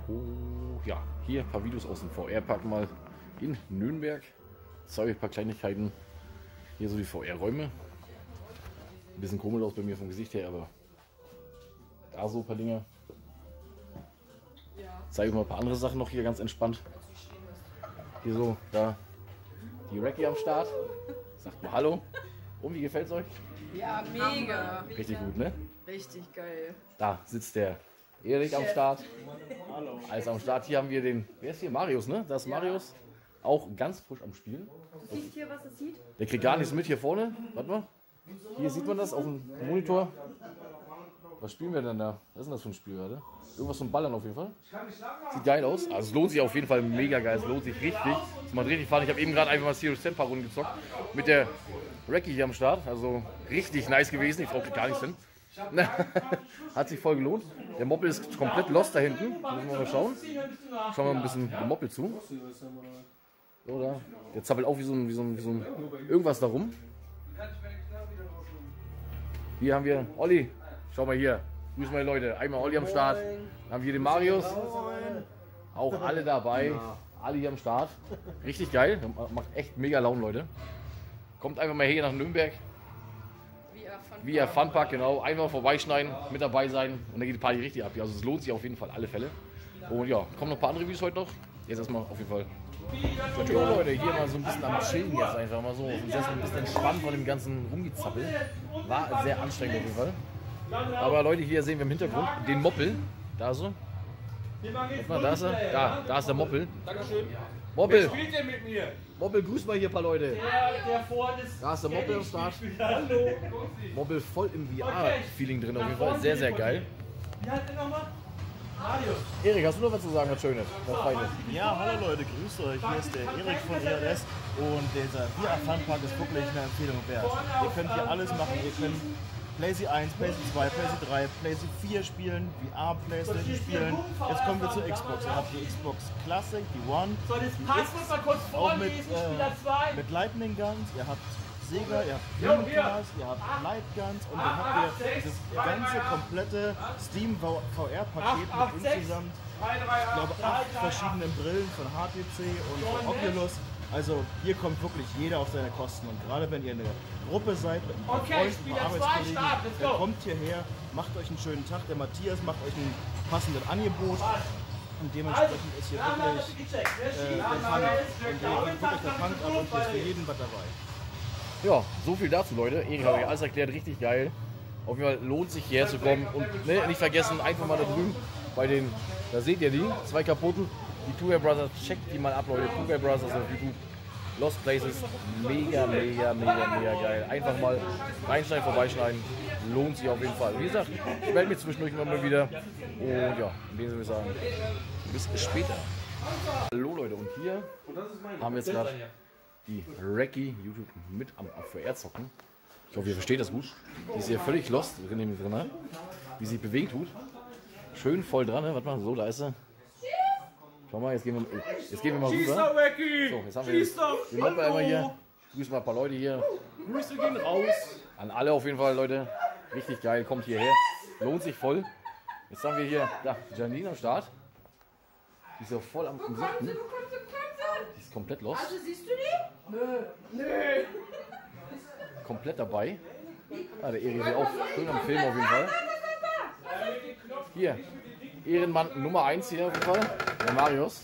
Ja, hier ein paar Videos aus dem VR-Park mal in Nürnberg. Zeige ich ein paar Kleinigkeiten. Hier so die VR-Räume. Ein bisschen komisch aus bei mir vom Gesicht her, aber da so ein paar Dinge. Zeige ich mal ein paar andere Sachen noch hier ganz entspannt. Hier so, da die Recce am Start. Sagt mal Hallo. Und wie gefällt's euch? Ja, mega. Richtig gut, ne? Richtig geil. Da sitzt der Erik am Start. Hallo. Alles am Start. Hier haben wir den, wer ist hier? Marius, ne? Das ist Marius. Auch ganz frisch am Spielen. Du siehst hier, was es sieht? Der kriegt gar nichts mit hier vorne. Warte mal. Hier sieht man das auf dem Monitor. Was spielen wir denn da? Was ist denn das für ein Spiel gerade? Irgendwas zum Ballern auf jeden Fall. Sieht geil aus. Also es lohnt sich auf jeden Fall mega geil. Es lohnt sich richtig. Es macht richtig Spaß. Ich habe eben gerade einfach mal Serious Sam paar Runden gezockt. Mit der Recce hier am Start. Also richtig nice gewesen. Die Frau kriegt gar nichts hin. Hat sich voll gelohnt. Der Moppel ist komplett lost da hinten. Müssen wir mal schauen. Schauen wir ein bisschen dem Moppel zu. So, da. Der zappelt auch wie so ein irgendwas da rum. Hier haben wir Olli. Schau mal hier. Grüß mal Leute. Einmal Olli am Start. Dann haben wir den Marius. Auch alle dabei. Alle hier am Start. Richtig geil. Macht echt mega Laune, Leute. Kommt einfach mal hier nach Nürnberg. VR Funpark, genau. Einfach vorbeischneiden, mit dabei sein und dann geht die Party richtig ab. Also es lohnt sich auf jeden Fall alle Fälle. Und ja, kommen noch ein paar andere Videos heute noch. Jetzt erstmal auf jeden Fall. So Leute, hier mal so ein bisschen am Chillen jetzt einfach mal so. Und jetzt ein bisschen entspannt von dem ganzen Rumgezappel. War sehr anstrengend auf jeden Fall. Aber Leute, hier sehen wir im Hintergrund den Moppel. Da so. Mal, da ist er. Da ist der Moppel. Dankeschön. Moppel. Wer spielt denn mit mir? Moppel, grüß mal hier ein paar Leute. Der vorne ist. Da ist der Moppel am Start. Hallo. Moppel voll im VR-Feeling drin auf jeden Fall. Sehr, sehr geil. Wie heißt der nochmal? Marius. Erik, hast du noch was zu sagen, was Schönes? Was Feines? Ja, hallo Leute, grüßt euch. Hier ist der Erik von ERS und dieser VR Funpark ist wirklich eine Empfehlung wert. Ihr könnt hier alles machen. Ihr könnt PlayStation 1, PlayStation 2, PlayStation 3, PlayStation 4 spielen, VR, PlayStation spielen. Jetzt kommen wir zur Xbox. Ihr habt die Xbox Classic, die One. So, das Passwort mal kurz Auch mit, vorlesen, Spieler 2. mit Lightning Guns. Ihr habt Sega, ihr habt Dreamcast, ihr habt Light Guns und dann habt ihr das ganze komplette Steam VR-Paket mit insgesamt, ich glaube, 8 verschiedenen Brillen von HTC und von Oculus. Also hier kommt wirklich jeder auf seine Kosten und gerade wenn ihr eine Gruppe seid mit ein paar Freunden, ein paar Arbeitskollegen, dann kommt hierher, macht euch einen schönen Tag. Der Matthias macht euch ein passendes Angebot. Und dementsprechend ist hier wirklich der Fang. Und hier geht wirklich der Fang ab und hier ist für jeden was dabei. Ja, so viel dazu, Leute. Erik hat euch alles erklärt, richtig geil. Auf jeden Fall lohnt sich hierher zu kommen. Und ne, nicht vergessen, einfach mal da drüben bei den, da seht ihr die, 2 kaputten. Die Two Guys Brothers, checkt die mal ab, Leute. Two Guys Brothers auf YouTube. Lost Places, mega geil. Einfach mal reinschneiden, vorbeischneiden. Lohnt sich auf jeden Fall. Wie gesagt, ich melde mich zwischendurch immer mal wieder. Und ja, in dem Sinne würde ich sagen, bis später. Hallo Leute, und hier haben wir jetzt gerade die Recce YouTube mit am VR zocken. Ich hoffe, ihr versteht das gut. Die ist hier völlig lost drin, wie sie sich bewegen tut. Schön voll dran, ne? Warte mal, so, da ist sie. Schau mal, jetzt gehen wir mal Schieß rüber. doch, Recce! So, jetzt haben wir Schieß doch! den Moppel einmal hier. Grüßen mal ein paar Leute hier. Grüße gehen raus! An alle auf jeden Fall, Leute. Richtig geil, kommt hierher. Lohnt sich voll. Jetzt haben wir hier da, Janine am Start. Die ist ja voll am Sichten. Die ist komplett lost. Also siehst du die? Nö. Komplett dabei. Ah, der Erik ist auch schön am Film auf jeden Fall. Hier, Ehrenmann Nummer 1 hier auf jeden Fall, der Marius.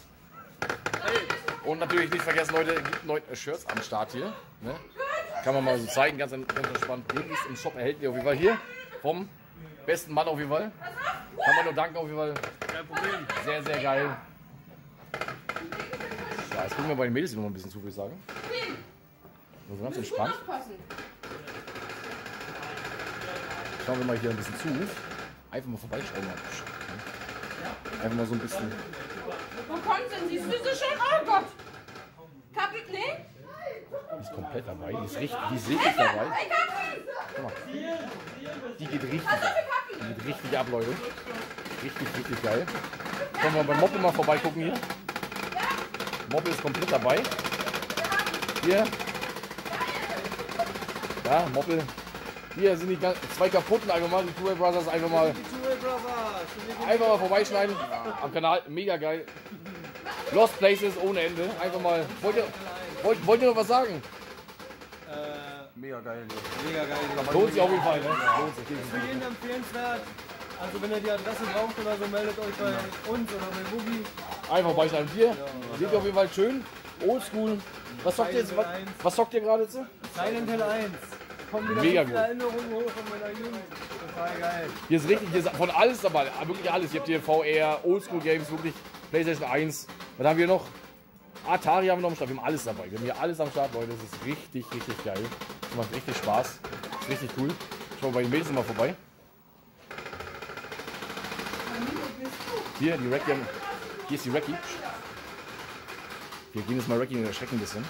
Und natürlich nicht vergessen, Leute, gibt neue Shirts am Start hier. Ne? Kann man mal so zeigen, ganz entspannt. Links im Shop erhält ihr auf jeden Fall hier vom besten Mann auf jeden Fall. Kann man nur danken auf jeden Fall. Kein Problem. Sehr, sehr geil. Ja, jetzt gucken wir bei den Mädels noch ein bisschen zu, würde ich sagen. Also ganz entspannt. Schauen wir mal hier ein bisschen zu. Einfach mal vorbeischauen. Einfach mal so ein bisschen. Wo kommt denn? Siehst du sie schon? Oh Gott! Kappen, nee? Die ist komplett dabei. Die ist richtig dabei. Guck mal. Die geht richtig ab. Die geht richtig ab, Leute. Richtig geil. Können wir beim Moppel mal vorbeigucken hier. Moppel ist komplett dabei. Hier. Ja, Moppel Hier sind die zwei kaputten einfach mal, die Two-Way Brothers einfach mal vorbeischneiden. Am Kanal, mega geil. Lost Places ohne Ende. Einfach mal. Wollt ihr noch was sagen? Mega geil. Mega geil. Lohnt sich auf jeden Fall, ne? Lohnt sich. Für jeden empfehlenswert. Also wenn ihr die Adresse braucht oder so, meldet euch bei uns oder bei Boogie. Einfach vorbeischneiden. Hier seht ihr auf jeden Fall schön. Oldschool. Was zockt ihr jetzt? Was zockt ihr gerade jetzt? Silent Hill 1. Kommen wieder Mega so viele gut. Erinnerungen hoch von meiner Jugend. Total geil. Hier ist richtig, hier ist von alles dabei. Wirklich alles. Ihr habt hier VR, Oldschool Games, wirklich PlayStation 1. Was haben wir noch? Atari haben wir noch am Start. Wir haben alles dabei. Wir haben hier alles am Start, Leute. Das ist richtig, richtig geil. Das macht richtig Spaß. Das ist richtig cool. Schau mal bei den Mädels mal vorbei. Hier, die Recki. Hier ist die Recki. Wir gehen jetzt mal Recki und erschrecken ein bisschen.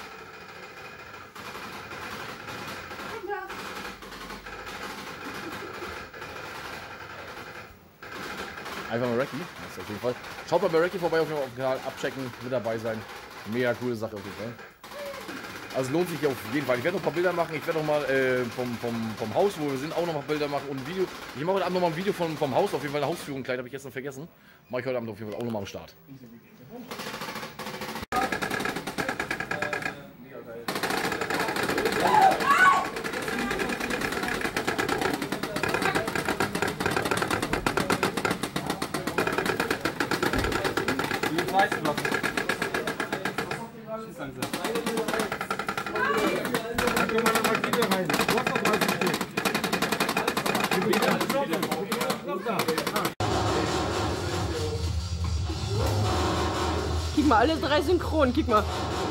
Einfach mal Recki, das ist auf jeden Fall. Schaut mal bei Recki vorbei auf dem Kanal, abchecken, mit dabei sein. Mega coole Sache auf jeden Fall. Also lohnt sich auf jeden Fall. Ich werde noch ein paar Bilder machen. Ich werde noch mal vom Haus, wo wir sind, auch noch mal Bilder machen und ein Video. Ich mache heute Abend noch mal ein Video vom Haus, auf jeden Fall eine Hausführung. Kleid habe ich gestern vergessen. Mache ich heute Abend auf jeden Fall auch noch mal am Start. Guck mal, alle drei synchron, guck mal.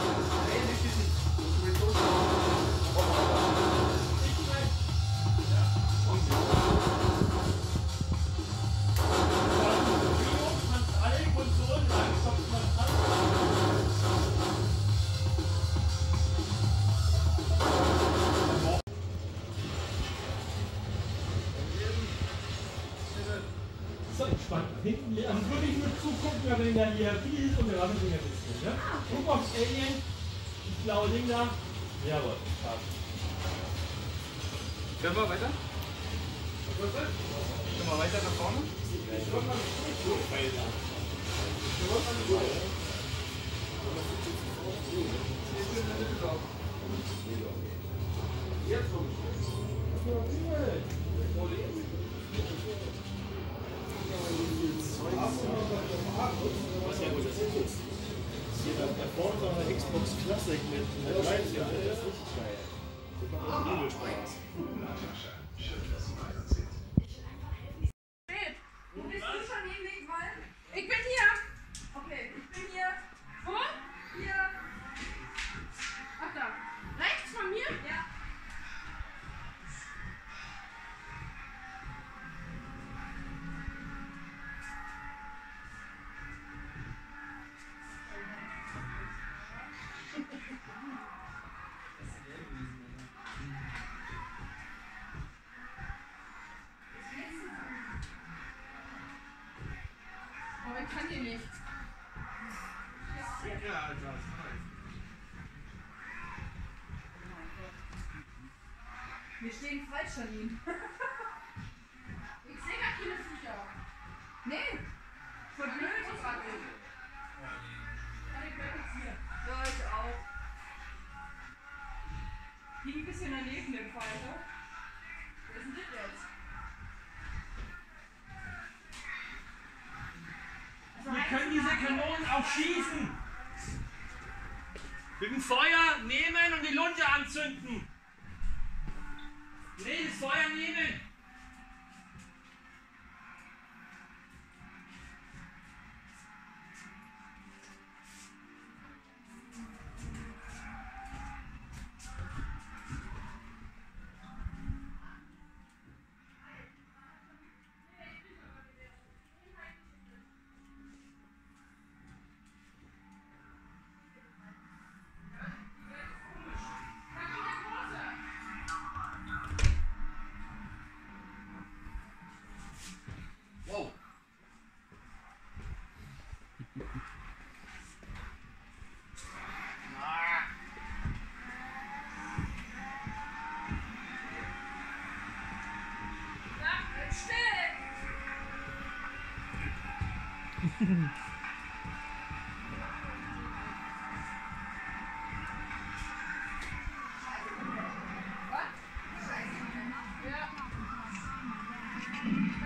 Hinten, also wirklich nur zugucken, wenn der hier viel und wir haben Dinge bisschen, ne? Guck aufs Alien, das blaue Ding da. Jawohl, passt. Können wir weiter? Können wir weiter nach vorne? Da vorne noch eine Xbox Classic mit 13, das ist richtig geil. Das macht auch übel Spaß. Wo bist du schon hingelegt, Wolf? Ich bin hier. Okay, ich bin hier. Wo? Hier. Ach da. Rechts von mir? Ja. Aber ich kann hier nicht. Wir stehen falsch an ihm. Ich sehe gar keine Viecher. Nee. Voll blöd ist das. Ich bleib jetzt hier. Ja, ich auch. Lieg ein bisschen daneben, dem Falter. Wer ist denn das jetzt? Wir können diese Kanonen auch schießen. Mit dem Feuer nehmen und die Lunte anzünden. Nee, das Feuer nehmen. Ja.